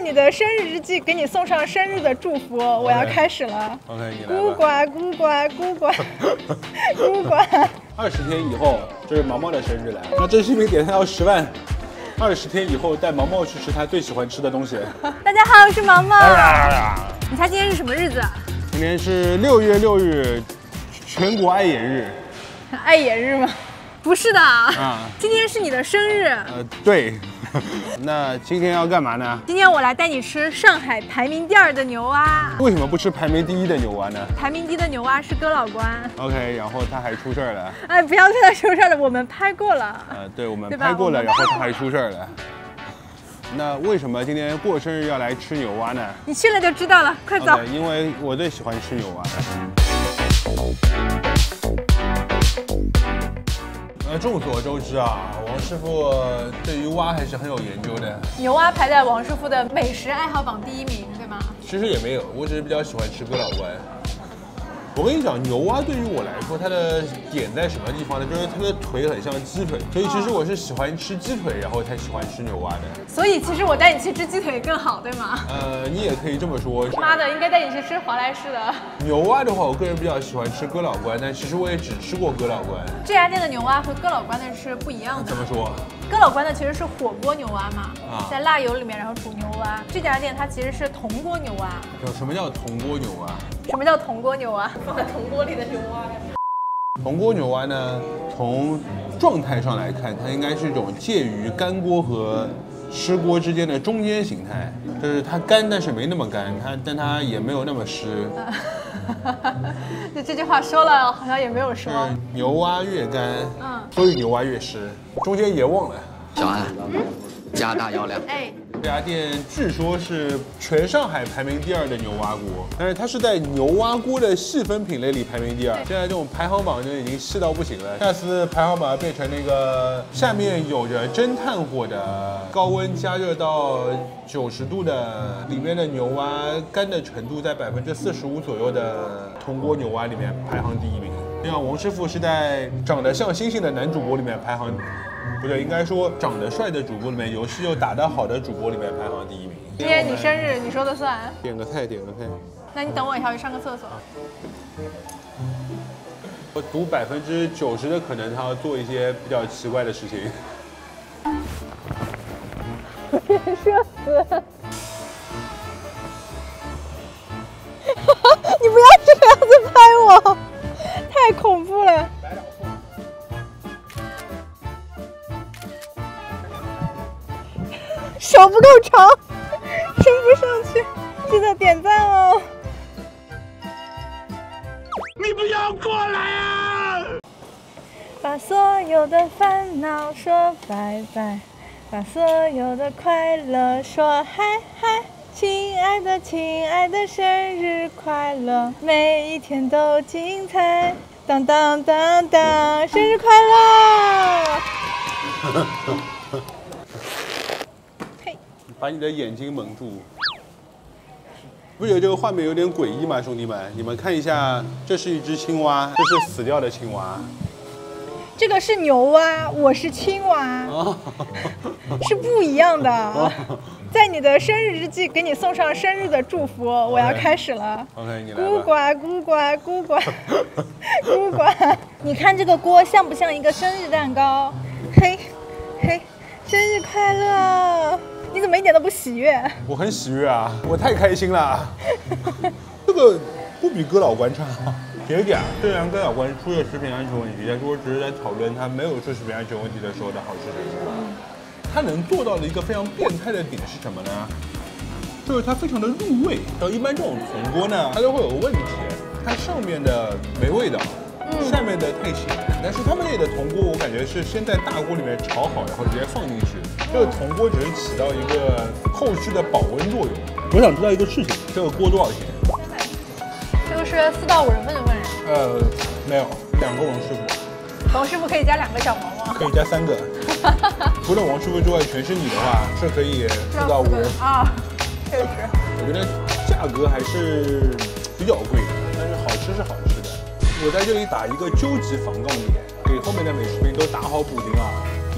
你的生日日记给你送上生日的祝福，我要开始了。 OK， 你来吧。 咕呱咕呱咕呱咕呱。 20天以后就是毛毛的生日了，那这视频点赞要10万。20天以后带毛毛去吃他最喜欢吃的东西。 大家好，我是毛毛。你猜今天是什么日子？ 今天是6月6日，全国爱眼日。 爱眼日吗？不是的啊，今天是你的生日。 对。那今天要干嘛呢？ 今天我来带你吃上海排名第2的牛蛙。 为什么不吃排名第1的牛蛙呢？ 排名第1的牛蛙是哥老关。 OK， 然后他还出事儿了。 哎，不要对他出事儿了，我们拍过了。 对，我们拍过了，然后他还出事儿了。那为什么今天过生日要来吃牛蛙呢？ 你去了就知道了，快走。 因为我最喜欢吃牛蛙了。众所周知啊，王师傅对于蛙还是很有研究的。 牛蛙排在王师傅的美食爱好榜第1名，对吗？ 其实也没有，我只是比较喜欢吃哥老关。我跟你讲，牛蛙对于我来说，它的点在什么地方呢？就是它的腿很像鸡腿，所以其实我是喜欢吃鸡腿，然后才喜欢吃牛蛙的。 所以其实我带你去吃鸡腿更好，对吗？ 你也可以这么说。 妈的，应该带你去吃华莱士的。 牛蛙的话，我个人比较喜欢吃哥老关，但其实我也只吃过哥老关。 这家店的牛蛙和哥老关的是不一样的。 怎么说？ 哥老关的其实是火锅牛蛙嘛，在辣油里面然后煮牛蛙。这家店它其实是铜锅牛蛙。 什么叫铜锅牛蛙？ 什么叫铜锅牛蛙？放在铜锅里的牛蛙。 铜锅牛蛙呢，从状态上来看，它应该是一种介于干锅和湿锅之间的中间形态，就是它干，但是没那么干，但它也没有那么湿。 这句话说了好像也没有说。 牛蛙越干，所以牛蛙越湿，中间也忘了。 小安，加大药量。 哎。 这家店据说是全上海排名第2的牛蛙锅，但是它是在牛蛙锅的细分品类里排名第2。现在这种排行榜就已经细到不行了，下次排行榜变成那个下面有着蒸炭火的高温加热到90度的，里面的牛蛙干的程度在45%左右的铜锅牛蛙里面排行第1名。这样王师傅是在长得像星星的男主播里面排行。不对，应该说长得帅的主播里面，游戏又打得好的主播里面排行第1名。 今天你生日，你说的算。 点个菜。 那你等我一下，我去上个厕所。 我赌90%的可能他要做一些比较奇怪的事情。 社死！你不要这个样子拍我，太恐怖了。手不够长，伸不上去，记得点赞哦！ 你不要过来啊！ 把所有的烦恼说拜拜，把所有的快乐说嗨嗨。亲爱的，亲爱的，生日快乐，每一天都精彩。当当当当，生日快乐！ 把你的眼睛蒙住，不觉得这个画面有点诡异吗，兄弟们？你们看一下，这是一只青蛙，这是死掉的青蛙。 这个是牛蛙，我是青蛙，是不一样的。在你的生日日记给你送上生日的祝福，我要开始了。 OK， 你来吧。 咕呱咕呱咕呱咕呱，你看这个锅像不像一个生日蛋糕？嘿，嘿，生日快乐！你怎么一点都不喜悦？ 我很喜悦啊，我太开心了。这个不比哥老关差。铁杆虽然哥老关出了食品安全问题，但是我只是在讨论他没有出食品安全问题的时候的好吃程度。它能做到的一个非常变态的点是什么呢？就是它非常的入味。然后一般这种铜锅呢，它都会有个问题，它上面的没味道，下面的太咸。但是他们那里的铜锅，我感觉是先在大锅里面炒好，然后直接放进去。这个铜锅只是起到一个后续的保温作用。我想知道一个事情，这个锅多少钱？ 这个是4到5人份的份人。 没有，2个王师傅。 王师傅可以加2个小毛毛， 可以加3个。除了王师傅之外，全是你的话是可以4到5人啊。确实， 我觉得价格还是比较贵的，但是好吃是好吃的。我在这里打一个究极防杠点，给后面的美食评都打好补丁啊！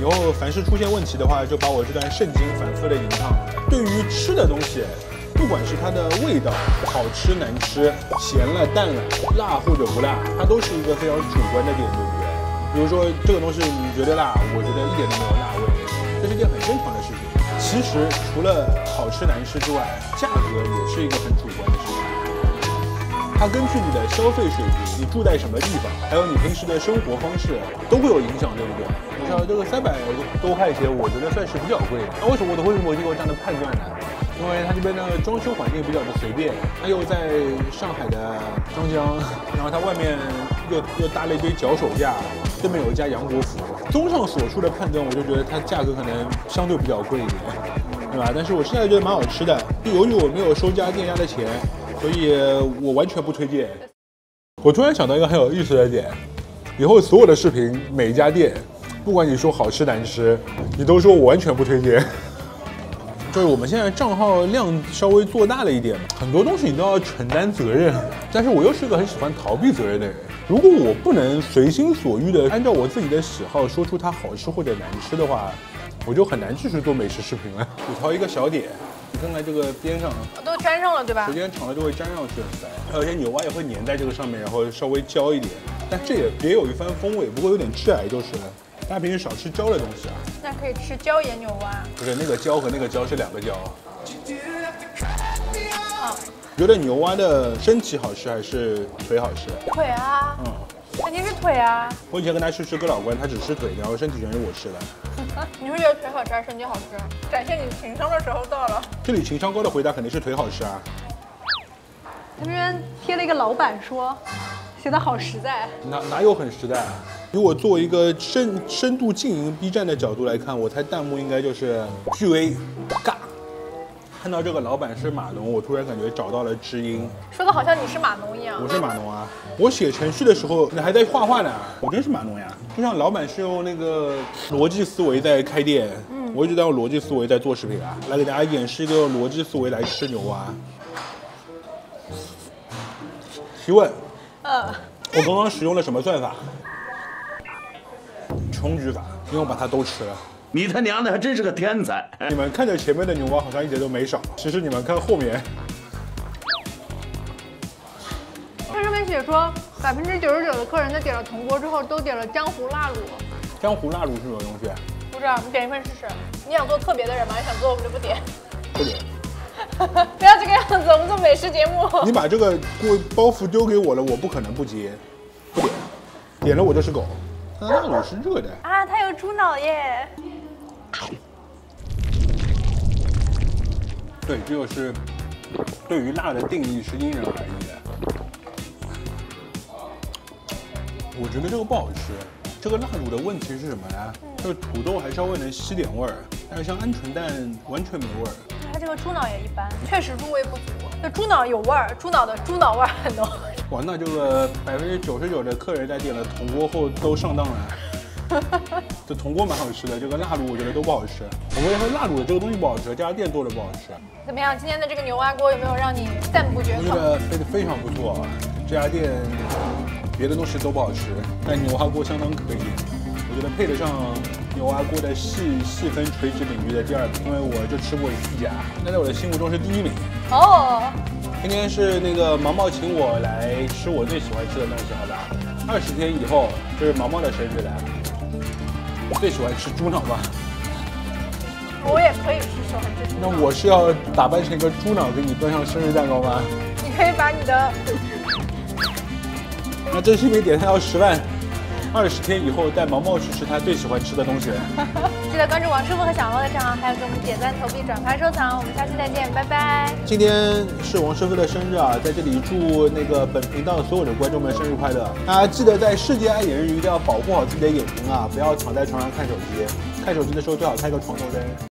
以后凡是出现问题的话，就把我这段圣经反复的吟唱。对于吃的东西，不管是它的味道好吃难吃、咸了淡了、辣或者不辣，它都是一个非常主观的点，对不对？比如说这个东西你觉得辣，我觉得一点都没有辣味，这是一件很正常的事情。其实除了好吃难吃之外，价格也是一个很主观的事情。它根据你的消费水平、你住在什么地方，还有你平时的生活方式，都会有影响，对不对？你像这个300多块钱，我觉得算是比较贵的。那为什么我就有这样的判断呢？因为它这边的装修环境比较的随便，它又在上海的张江，然后它外面又搭了一堆脚手架，对面有一家杨国福。综上所述的判断，我就觉得它价格可能相对比较贵一点，对吧？但是我现在觉得蛮好吃的，由于我没有收加店家的钱，所以我完全不推荐。我突然想到一个很有意思的点，以后所有的视频每一家店，不管你说好吃难吃，你都说我完全不推荐。就是我们现在账号量稍微做大了一点，很多东西你都要承担责任，但是我又是个很喜欢逃避责任的人。如果我不能随心所欲的按照我自己的喜好说出它好吃或者难吃的话，我就很难继续做美食视频了。吐槽一个小点，你看看这个边上都粘上了，对吧？ 时间长了就会粘上去，还有一些牛蛙也会粘在这个上面，然后稍微焦一点，但这也别有一番风味，不过有点致癌就是了。大家平时少吃焦的东西啊。 那可以吃椒盐牛蛙。 不是，那个椒和那个椒是两个椒。 啊， 觉得牛蛙的身体好吃还是腿好吃？ 腿啊。肯定是腿啊。 我以前跟他去吃哥老关，他只吃腿，然后身体全是我吃的。 你是觉得腿好吃还是身体好吃？展现你情商的时候到了。 这里情商高的回答肯定是腿好吃啊。 他这边贴了一个老板说，写的好实在。 哪有很实在啊？如果作为一个深度经营 B 站的角度来看，我猜弹幕应该就是巨 A 尬。看到这个老板是码农，我突然感觉找到了知音。 说的好像你是码农一样。 我是码农啊，我写程序的时候你还在画画呢，我真是码农呀。就像老板是用那个逻辑思维在开店，我一直在用逻辑思维在做视频啊。来给大家演示一个逻辑思维来吃牛蛙。提问，我刚刚使用了什么算法？穷举法，因为我把它都吃了。 你他娘的还真是个天才！ 你们看着前面的牛蛙好像一点都没少，其实你们看后面， 它上面写说99%的客人在点了铜锅之后都点了江湖辣卤。 江湖辣卤是什么东西？ 不知道，你点一份试试。你想做特别的人吗？你想做我们就不点。 不点。 不要这个样子，我们做美食节目。 你把这个包袱丢给我了，我不可能不接，不点，点了我就是狗。它辣卤是热的啊，它有猪脑耶。 对，这就是对于辣的定义是因人而异的。我觉得这个不好吃。这个辣卤的问题是什么呢？就是土豆还稍微能吸点味儿，但是像鹌鹑蛋完全没味儿。 它这个猪脑也一般，确实入味不足。这猪脑有味儿，猪脑味儿很浓。 哇，那这个99%的客人在点了铜锅后都上当了。这铜锅蛮好吃的，这个辣卤我觉得都不好吃。我跟你说，辣卤的这个东西不好吃，这家店做的不好吃。 怎么样？今天的这个牛蛙锅有没有让你赞不绝口？ 我觉得配的非常不错。这家店别的东西都不好吃，但牛蛙锅相当可以。我觉得配得上牛蛙锅的细分垂直领域的第2名，因为我就吃过1家，那在我的心目中是第1名。 哦。 今天是那个毛毛请我来吃我最喜欢吃的东西，好吧？20天以后就是毛毛的生日了。我最喜欢吃猪脑吧？ 我也可以喜欢吃猪脑。 那我是要打扮成一个猪脑给你端上生日蛋糕吗？ 你可以把你的。 那这视频点赞要10万，20天以后带毛毛去吃他最喜欢吃的东西。 记得关注王师傅和小猫的账号，还有给我们点赞、投币、转发、收藏。我们下期再见，拜拜。 今天是王师傅的生日啊，在这里祝那个本频道所有的观众们生日快乐！大家记得在世界爱眼日一定要保护好自己的眼睛啊，不要躺在床上看手机，看手机的时候最好开个床头灯。